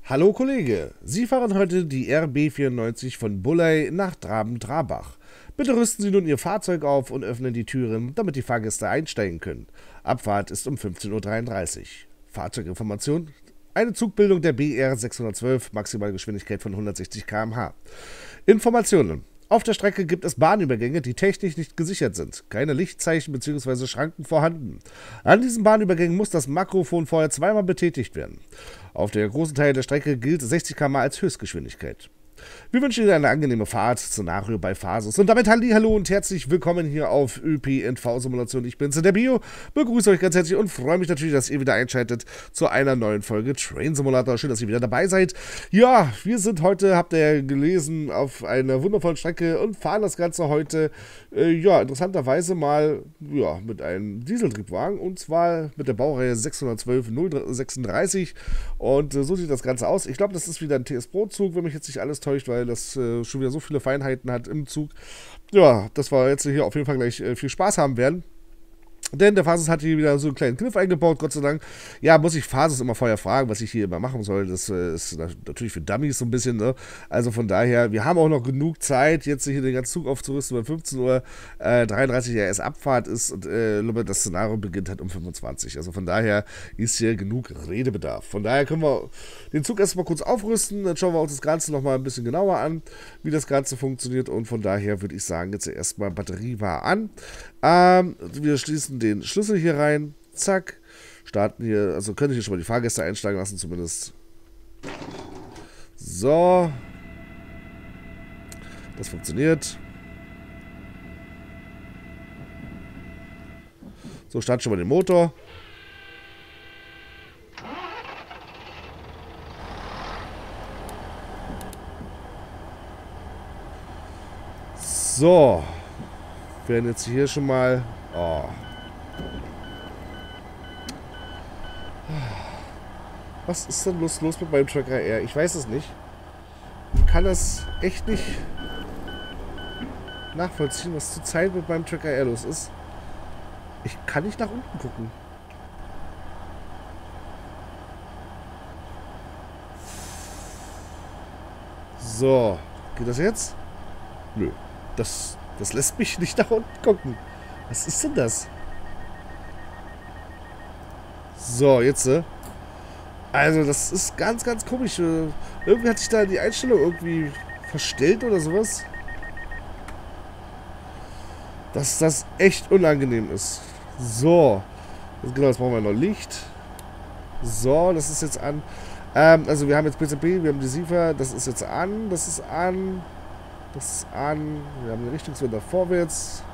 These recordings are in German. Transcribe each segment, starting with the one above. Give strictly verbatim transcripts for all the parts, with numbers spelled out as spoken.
Hallo Kollege, Sie fahren heute die R B vierundneunzig von Bulley nach Draben-Trabach. Bitte rüsten Sie nun Ihr Fahrzeug auf und öffnen die Türen, damit die Fahrgäste einsteigen können. Abfahrt ist um fünfzehn Uhr dreiunddreißig. Fahrzeuginformation: Eine Zugbildung der B R sechshundertzwölf, maximale Geschwindigkeit von hundertsechzig Kilometer pro Stunde. Informationen: Auf der Strecke gibt es Bahnübergänge, die technisch nicht gesichert sind. Keine Lichtzeichen bzw. Schranken vorhanden. An diesen Bahnübergängen muss das Makrofon vorher zweimal betätigt werden. Auf der großen Teil der Strecke gilt sechzig Kilometer pro Stunde als Höchstgeschwindigkeit. Wir wünschen Ihnen eine angenehme Fahrt. Szenario bei Phasus. Und damit Hallo und herzlich willkommen hier auf Ö P N V-Simulation. Ich bin's, der Bio, begrüße euch ganz herzlich und freue mich natürlich, dass ihr wieder einschaltet zu einer neuen Folge Train Simulator. Schön, dass ihr wieder dabei seid. Ja, wir sind heute, habt ihr ja gelesen, auf einer wundervollen Strecke und fahren das Ganze heute, äh, ja, interessanterweise mal, ja, mit einem Dieseltriebwagen und zwar mit der Baureihe sechshundertzwölf null sechsunddreißig und äh, so sieht das Ganze aus. Ich glaube, das ist wieder ein T S Pro-Zug, wenn mich jetzt nicht alles täuscht, weil das äh, schon wieder so viele Feinheiten hat im Zug. Ja, dass wir jetzt hier auf jeden Fall gleich äh, viel Spaß haben werden. Denn der Phasus hat hier wieder so einen kleinen Kniff eingebaut, Gott sei Dank. Ja, muss ich Phasus immer vorher fragen, was ich hier immer machen soll. Das äh, ist natürlich für Dummies so ein bisschen, ne? Also von daher, wir haben auch noch genug Zeit, jetzt hier den ganzen Zug aufzurüsten, weil fünfzehn Uhr dreiunddreißig ja erst Abfahrt ist und äh, das Szenario beginnt halt um fünfundzwanzig. Also von daher ist hier genug Redebedarf. Von daher können wir den Zug erstmal kurz aufrüsten, dann schauen wir uns das Ganze nochmal ein bisschen genauer an, wie das Ganze funktioniert und von daher würde ich sagen, jetzt erstmal Batterie war an. Ähm, wir schließen den Schlüssel hier rein. Zack. Starten hier, also können hier schon mal die Fahrgäste einsteigen lassen, zumindest. So. Das funktioniert. So, starten schon mal den Motor. So. Wir werden jetzt hier schon mal... Oh. Was ist denn los, los mit meinem Tracker R? Ich weiß es nicht. Ich kann das echt nicht nachvollziehen, was zurzeit mit meinem Tracker R los ist. Ich kann nicht nach unten gucken. So. Geht das jetzt? Nö. Das... Das lässt mich nicht nach unten gucken. Was ist denn das? So, jetzt. Äh. Also, das ist ganz, ganz komisch. Irgendwie hat sich da die Einstellung irgendwie verstellt oder sowas. Dass das echt unangenehm ist. So. Jetzt, genau, jetzt brauchen wir noch Licht. So, das ist jetzt an. Ähm, also, wir haben jetzt P C B, wir haben die SIFA. Das ist jetzt an. Das ist an. Das ist an. Wir haben den Richtungswender vorwärts.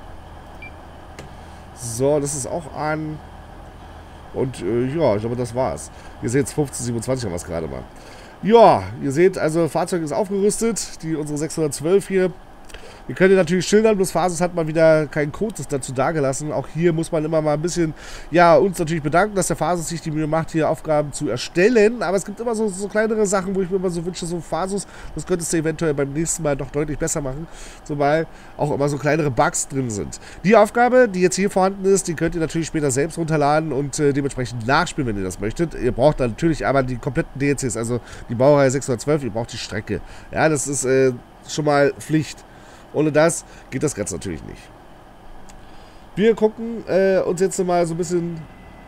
So, das ist auch an. Und äh, ja, ich glaube, das war's. Ihr seht, fünfzehn siebenundzwanzig haben wir es gerade mal. Ja, ihr seht, also Fahrzeug ist aufgerüstet. Die, unsere sechshundertzwölf hier. Wir können hier natürlich schildern, bloß Phasus hat mal wieder keinen Code dazu dagelassen. Auch hier muss man immer mal ein bisschen, ja, uns natürlich bedanken, dass der Phasus sich die Mühe macht, hier Aufgaben zu erstellen. Aber es gibt immer so, so kleinere Sachen, wo ich mir immer so wünsche, so Phasus, das könntest du eventuell beim nächsten Mal noch deutlich besser machen. Zumal auch immer so kleinere Bugs drin sind. Die Aufgabe, die jetzt hier vorhanden ist, die könnt ihr natürlich später selbst runterladen und äh, dementsprechend nachspielen, wenn ihr das möchtet. Ihr braucht dann natürlich aber die kompletten D L Cs, also die Baureihe sechshundertzwölf, ihr braucht die Strecke. Ja, das ist äh, schon mal Pflicht. Ohne das geht das Ganze natürlich nicht. Wir gucken äh, uns jetzt mal so ein bisschen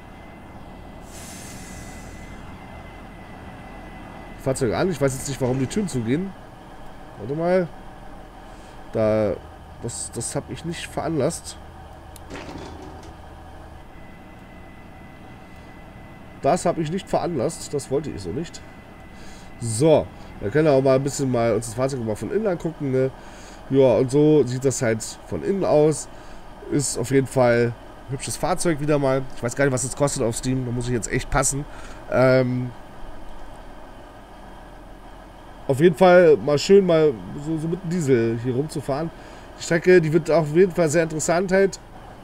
Fahrzeuge an. Ich weiß jetzt nicht, warum die Türen zugehen. Warte mal. Da, das, das habe ich nicht veranlasst. Das habe ich nicht veranlasst. Das wollte ich so nicht. So, dann können wir auch mal ein bisschen mal uns das Fahrzeug mal von innen angucken, ne? Ja, und so sieht das halt von innen aus. Ist auf jeden Fall ein hübsches Fahrzeug wieder mal. Ich weiß gar nicht, was es kostet auf Steam. Da muss ich jetzt echt passen. Ähm, auf jeden Fall mal schön mal so, so mit dem Diesel hier rumzufahren. Die Strecke, die wird auf jeden Fall sehr interessant halt.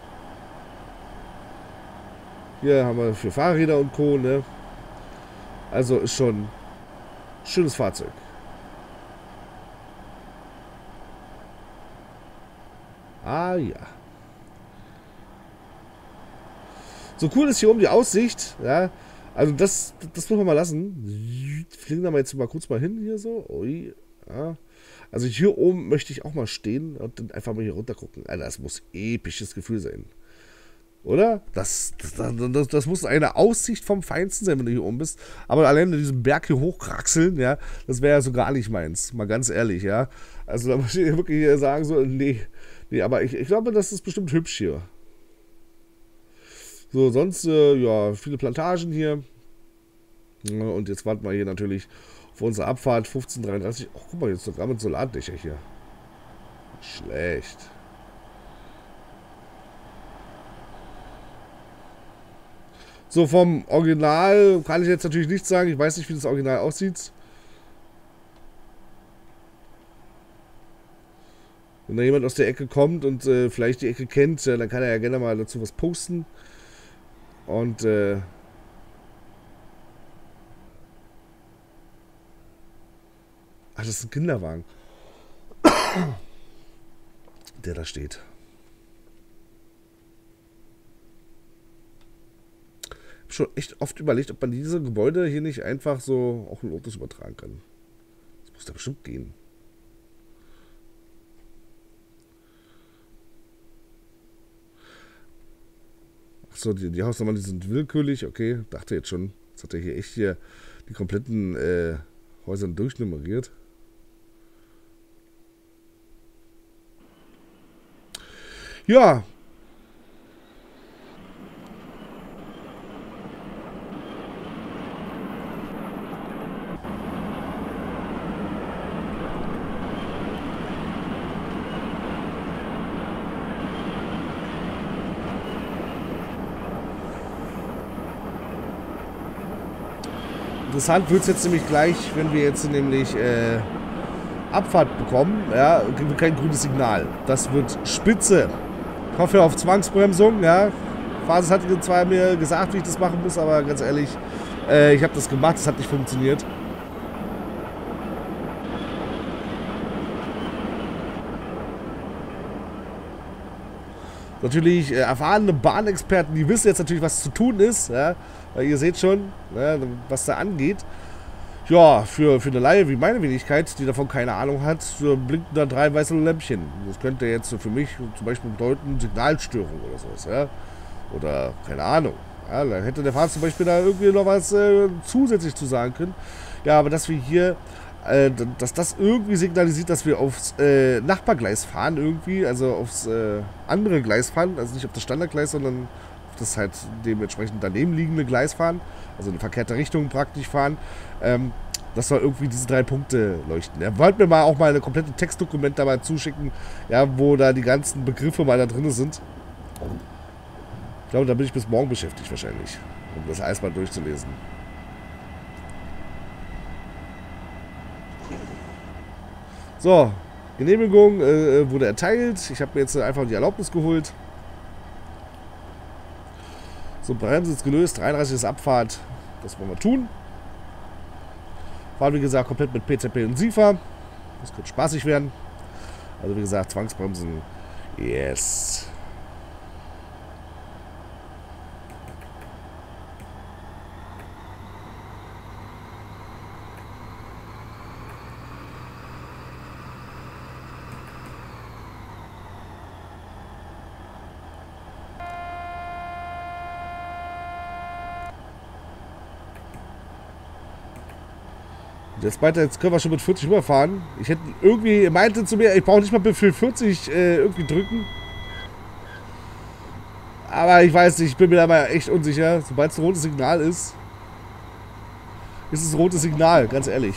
Hier haben wir für Fahrräder und Co. Ne? Also ist schon ein schönes Fahrzeug. Ah ja. So cool ist hier oben die Aussicht. Ja, also das, das muss man mal lassen. fliegen da mal jetzt mal kurz mal hin hier so. Ui, ja. Also hier oben möchte ich auch mal stehen und dann einfach mal hier runter gucken. Alter, das muss episches Gefühl sein. Oder? Das, das, das, das muss eine Aussicht vom Feinsten sein, wenn du hier oben bist. Aber allein diesen Berg hier hochkraxeln, ja, das wäre ja so gar nicht meins. Mal ganz ehrlich, ja. Also da muss ich wirklich sagen, so, nee, nee, aber ich, ich glaube, das ist bestimmt hübsch hier. So, sonst, äh, ja, viele Plantagen hier. Ja, und jetzt warten wir hier natürlich auf unsere Abfahrt fünfzehn Uhr dreiunddreißig. Ach, guck mal, jetzt sogar mit Solardächer hier. Schlecht. So, vom Original kann ich jetzt natürlich nichts sagen. Ich weiß nicht, wie das Original aussieht. Wenn da jemand aus der Ecke kommt und äh, vielleicht die Ecke kennt, ja, dann kann er ja gerne mal dazu was posten. Und, äh... Ach, das ist ein Kinderwagen. Der da steht. Schon echt oft überlegt, ob man diese Gebäude hier nicht einfach so auch in Lotus übertragen kann. Das muss da bestimmt gehen. Achso, die, die Hausnummern, die sind willkürlich. Okay, dachte jetzt schon. Jetzt hat er hier echt hier die kompletten äh, Häuser durchnummeriert. Ja. Interessant wird es jetzt nämlich gleich, wenn wir jetzt nämlich äh, Abfahrt bekommen, ja, kein grünes Signal. Das wird spitze. Ich hoffe auf Zwangsbremsung, ja. Phases hat zwar mir gesagt, wie ich das machen muss, aber ganz ehrlich, äh, ich habe das gemacht, es hat nicht funktioniert. Natürlich äh, erfahrene Bahnexperten, die wissen jetzt natürlich, was zu tun ist, ja, weil ihr seht schon, ja, was da angeht. Ja, für, für eine Laie wie meine Wenigkeit, die davon keine Ahnung hat, blinken da drei weiße Lämpchen. Das könnte jetzt für mich zum Beispiel bedeuten Signalstörung oder sowas, ja. Oder keine Ahnung. Ja, dann hätte der Fahrer zum Beispiel da irgendwie noch was äh, zusätzlich zu sagen können. Ja, aber dass wir hier, äh, dass das irgendwie signalisiert, dass wir aufs äh, Nachbargleis fahren irgendwie, also aufs äh, andere Gleis fahren, also nicht auf das Standardgleis, sondern auf das halt dementsprechend daneben liegende Gleis fahren, also in verkehrte Richtung praktisch fahren. Ähm, das soll irgendwie diese drei Punkte leuchten. Er wollte mir mal auch mal eine komplette Textdokument dabei zuschicken, ja, wo da die ganzen Begriffe mal da drin sind. Ich glaube, da bin ich bis morgen beschäftigt wahrscheinlich, um das alles mal durchzulesen. So, Genehmigung äh, wurde erteilt. Ich habe mir jetzt einfach die Erlaubnis geholt. So, Bremse ist gelöst, dreiunddreißig ist Abfahrt. Das wollen wir tun. Fahren, wie gesagt, komplett mit P Z P und SIFA. Das könnte spaßig werden. Also, wie gesagt, Zwangsbremsen. Yes. Jetzt weiter, jetzt können wir schon mit vierzig rüberfahren. Ich hätte irgendwie, meinte zu mir, ich brauche nicht mal für vierzig äh, irgendwie drücken. Aber ich weiß nicht, ich bin mir da mal echt unsicher. Sobald es ein rotes Signal ist, ist es ein rotes Signal, ganz ehrlich.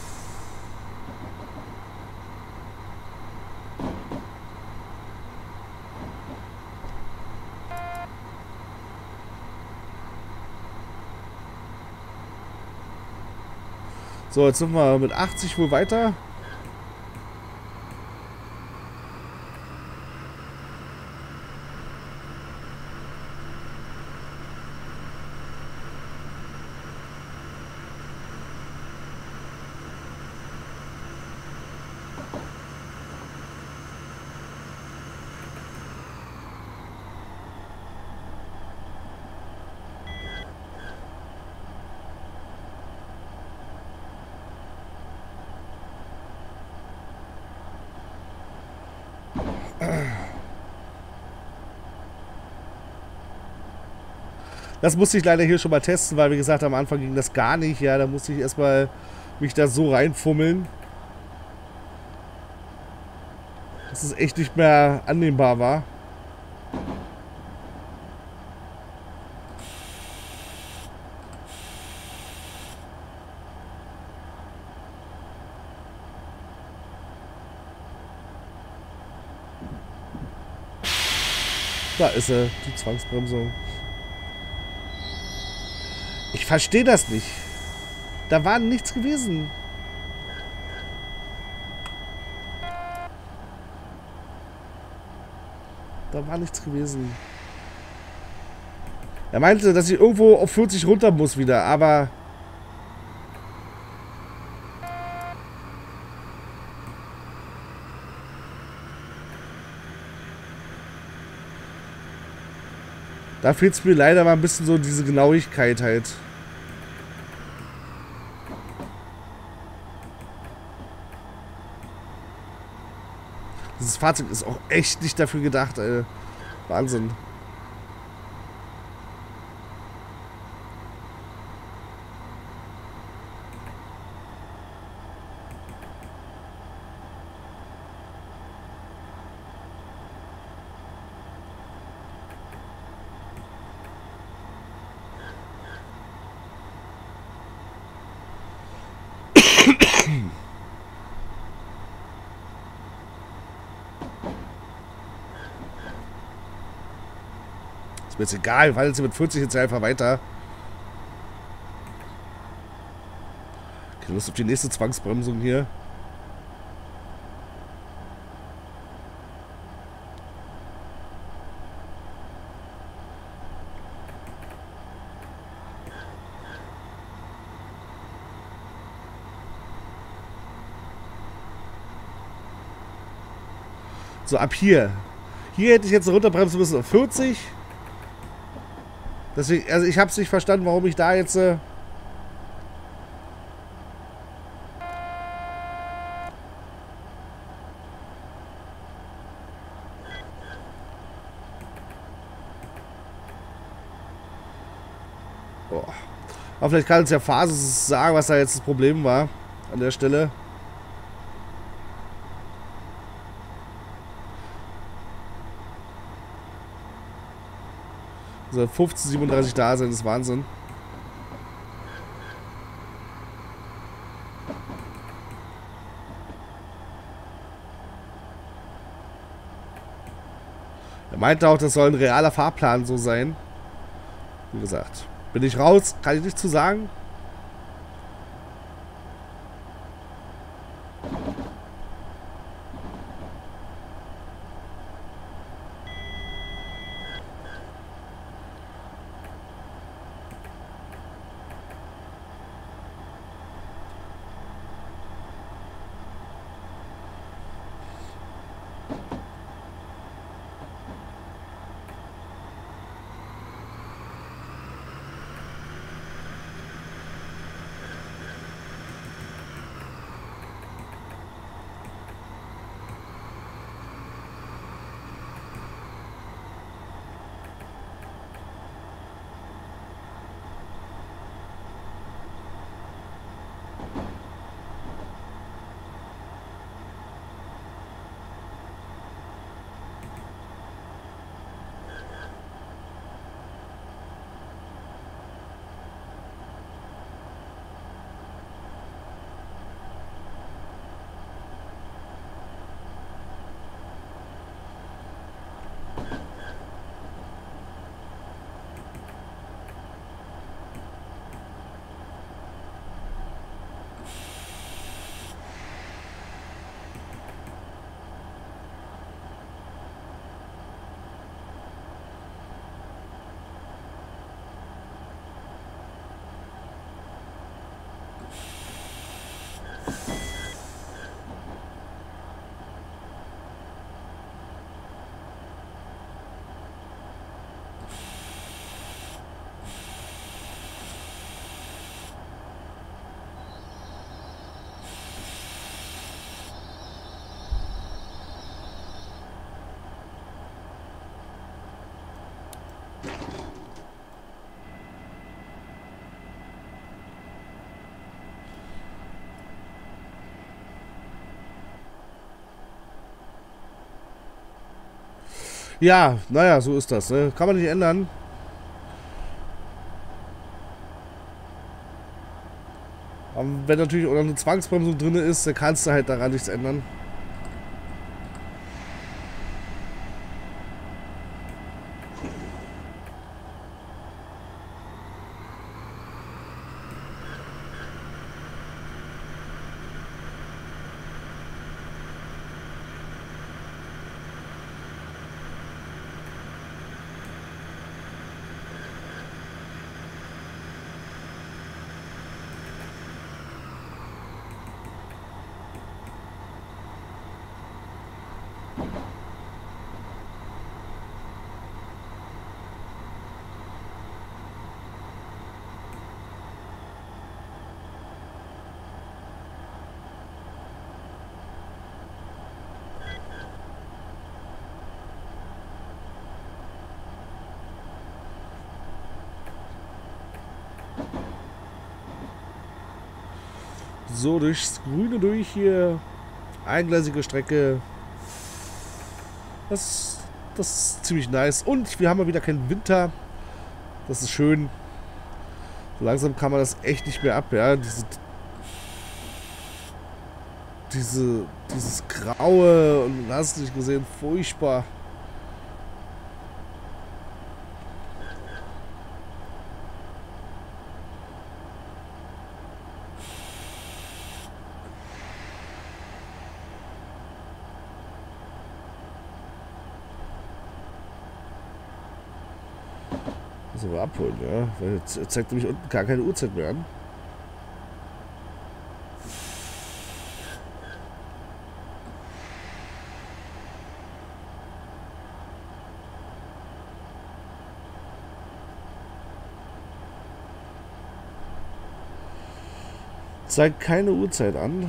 So, jetzt sind wir mit achtzig wohl weiter. Das musste ich leider hier schon mal testen, weil wie gesagt, am Anfang ging das gar nicht. Ja, da musste ich erstmal mich da so reinfummeln, dass es echt nicht mehr annehmbar war. Da ist sie, die Zwangsbremsung. Ich verstehe das nicht. Da war nichts gewesen. Da war nichts gewesen. Er meinte, dass ich irgendwo auf vierzig runter muss wieder, aber... Da fehlt es mir leider mal ein bisschen so diese Genauigkeit halt. Dieses Fahrzeug ist auch echt nicht dafür gedacht, ey. Wahnsinn. Ist mir jetzt egal, weil sie mit vierzig jetzt einfach weiter. Okay, Lust auf die nächste Zwangsbremsung hier. So, ab hier. Hier hätte ich jetzt runterbremsen müssen auf vierzig. Deswegen, also ich habe es nicht verstanden, warum ich da jetzt... Äh oh. Aber vielleicht kann uns ja Phases sagen, was da jetzt das Problem war an der Stelle. So, fünfzehn siebenunddreißig da sein, ist Wahnsinn. Er meinte auch, das soll ein realer Fahrplan so sein. Wie gesagt, bin ich raus, kann ich nichts zu sagen. Ja, naja, so ist das. Ne? Kann man nicht ändern. Aber wenn natürlich auch noch eine Zwangsbremsung drin ist, dann kannst du halt daran nichts ändern. So, durchs Grüne durch hier. Eingleisige Strecke. Das, das ist ziemlich nice. Und wir haben mal wieder keinen Winter. Das ist schön. So langsam kann man das echt nicht mehr ab, ja. Diese, diese, dieses Graue und hast du nicht gesehen, furchtbar. Das aber abholen, ja. Weil jetzt zeigt nämlich unten gar keine Uhrzeit mehr an. Zeigt keine Uhrzeit an.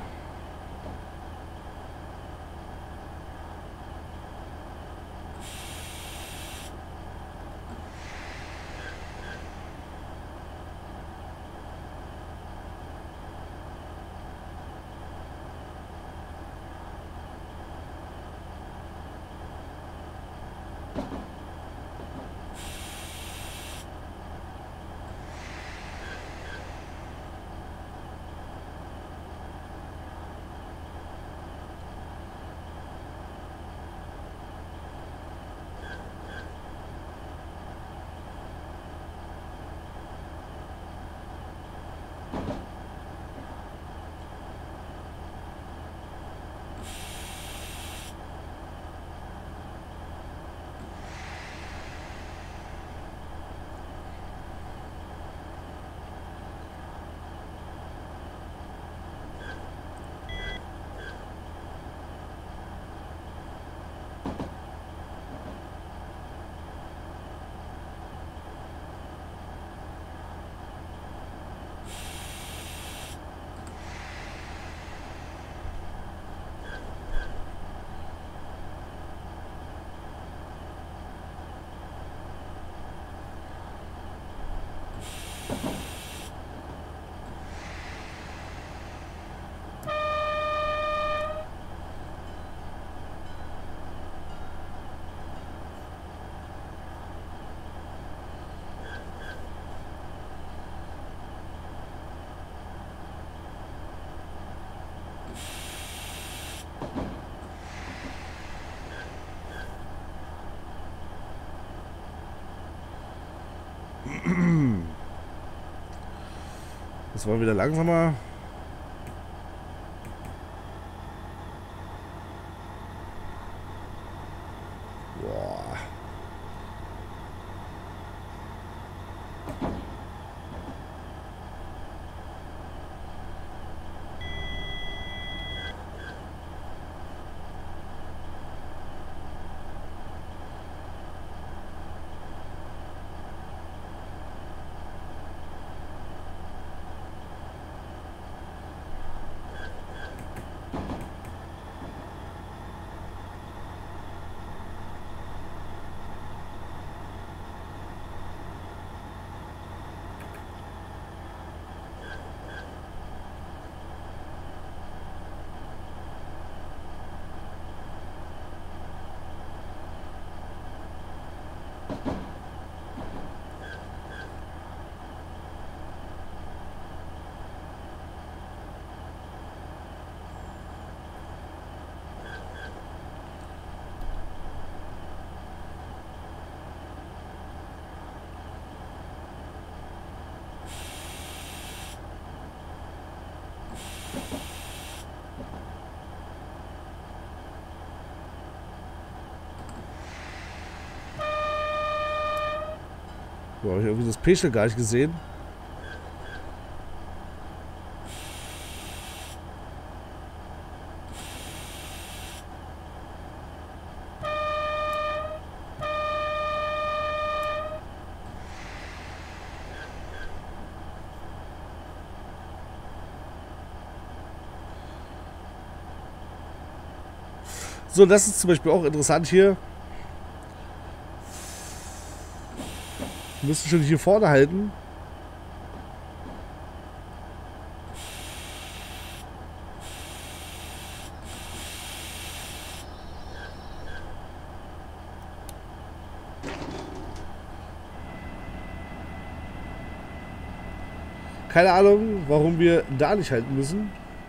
Das war wieder langsamer. Boah. Boah, hab ich irgendwie das Peschel gar nicht gesehen. So, das ist zum Beispiel auch interessant hier. Wir müssen schon hier vorne halten. Keine Ahnung, warum wir da nicht halten müssen.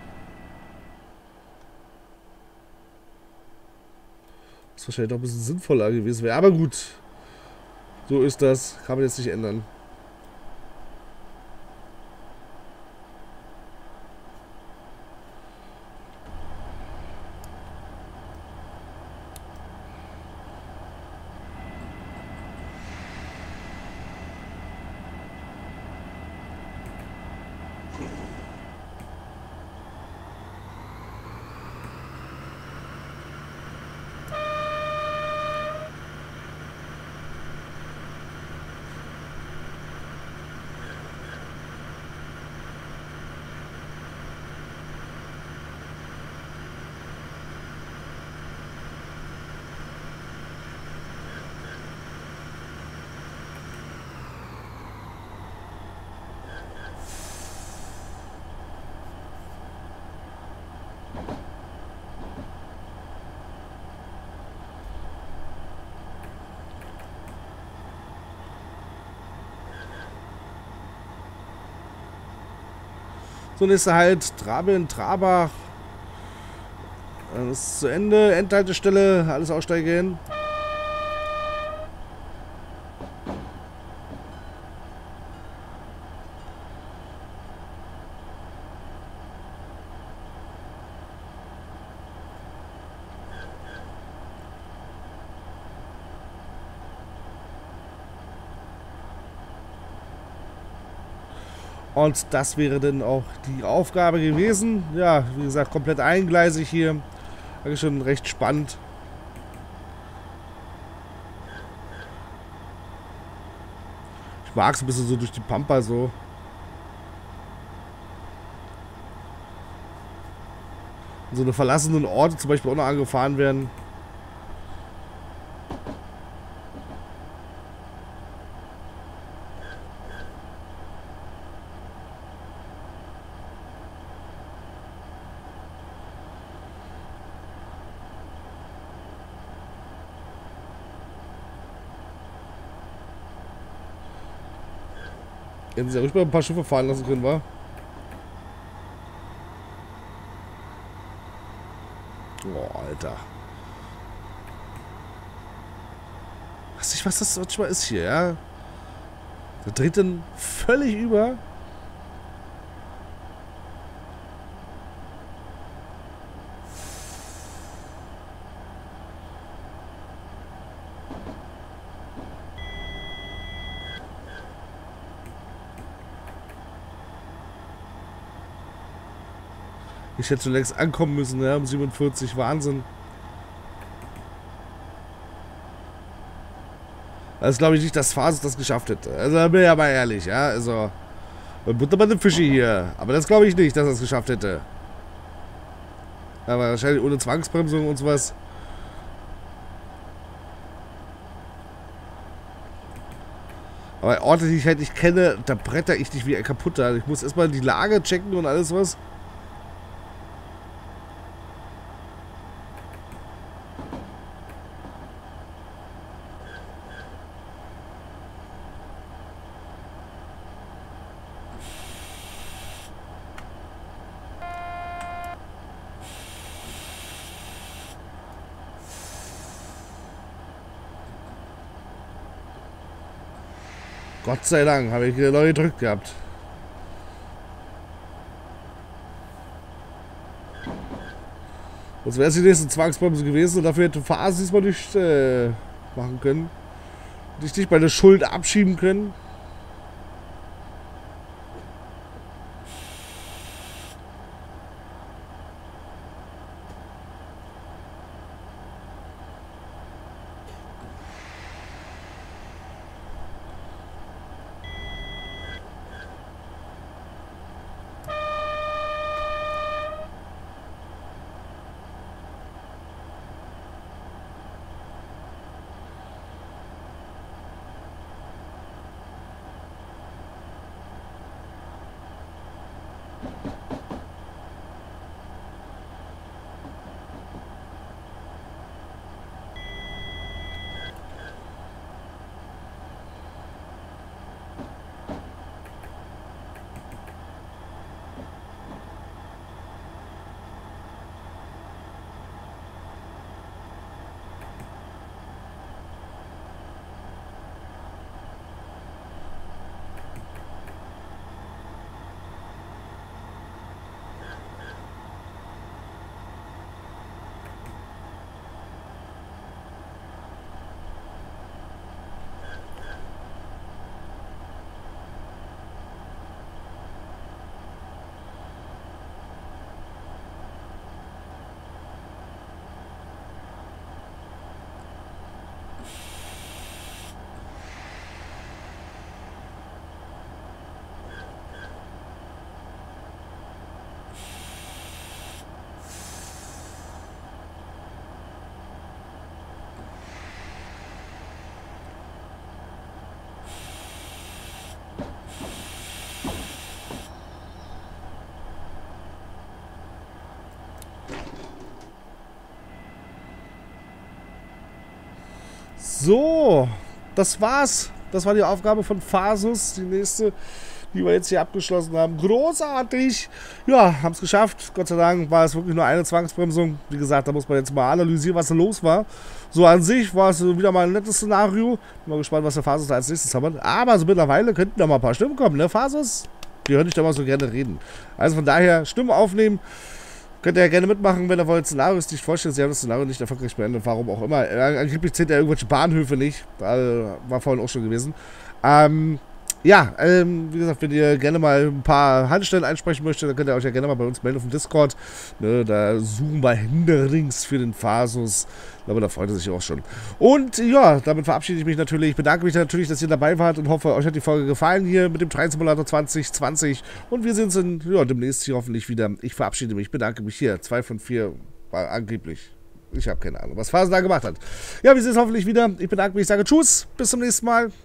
Was wahrscheinlich doch ein bisschen sinnvoller gewesen wäre. Aber gut. So ist das. Kann man jetzt nicht ändern. So, nächste Halt, Traben, Trabach. Das ist zu Ende. Endhaltestelle, alles aussteigen. Und das wäre dann auch die Aufgabe gewesen. Ja, wie gesagt, komplett eingleisig hier. Eigentlich schon recht spannend. Ich mag es ein bisschen so durch die Pampa so. So eine verlassenen Orte zum Beispiel auch noch angefahren werden. Hätten sie ja ruhig mal ein paar Schiffe fahren lassen können, wa? Oh, Alter. Weiß nicht, was das manchmal ist hier, ja? Der dreht dann völlig über. Ich hätte schon längst ankommen müssen, ja, um siebenundvierzig. Wahnsinn. Das glaube ich nicht, dass Phasus das geschafft hätte. Also, da bin ich ja mal ehrlich, ja. Also, Butter bei den Fische hier. Aber das glaube ich nicht, dass er es geschafft hätte. Aber wahrscheinlich ohne Zwangsbremsung und sowas. Aber Orte, die ich halt nicht kenne, da bretter ich nicht wie ein kaputter. Ich muss erstmal die Lage checken und alles was. Gott sei Dank, habe ich neu gedrückt gehabt. Sonst wäre es die nächste Zwangsbremse gewesen und dafür hätte Phasus diesmal nicht äh, machen können. Und ich nicht meine Schuld abschieben können. So, das war's. Das war die Aufgabe von Phasus. Die nächste, die wir jetzt hier abgeschlossen haben. Großartig. Ja, haben es geschafft. Gott sei Dank war es wirklich nur eine Zwangsbremsung. Wie gesagt, da muss man jetzt mal analysieren, was da los war. So an sich war es wieder mal ein nettes Szenario. Bin mal gespannt, was der Phasus da als nächstes zaubert. Aber so mittlerweile könnten da mal ein paar Stimmen kommen, ne, Phasus? Die hören dich doch mal so gerne reden. Also von daher, Stimmen aufnehmen. Könnt ihr ja gerne mitmachen, wenn ihr wollt. Szenarios nicht vorstellen. Sie haben das Szenario nicht erfolgreich beendet. Warum auch immer. Angeblich zählt ja irgendwelche Bahnhöfe nicht. Da war vorhin auch schon gewesen. Ähm, ja, ähm, wie gesagt, wenn ihr gerne mal ein paar Haltestellen einsprechen möchtet, dann könnt ihr euch ja gerne mal bei uns melden auf dem Discord. Ne, da suchen wir händeringend für den Phasus. Ich glaube, da freut er sich auch schon. Und ja, damit verabschiede ich mich natürlich. Ich bedanke mich natürlich, dass ihr dabei wart und hoffe, euch hat die Folge gefallen hier mit dem Train Simulator zwanzig zwanzig. Und wir sehen uns in, ja, demnächst hier hoffentlich wieder. Ich verabschiede mich, bedanke mich hier. Zwei von vier war angeblich. Ich habe keine Ahnung, was Phasen da gemacht hat. Ja, wir sehen uns hoffentlich wieder. Ich bedanke mich, ich sage Tschüss, bis zum nächsten Mal.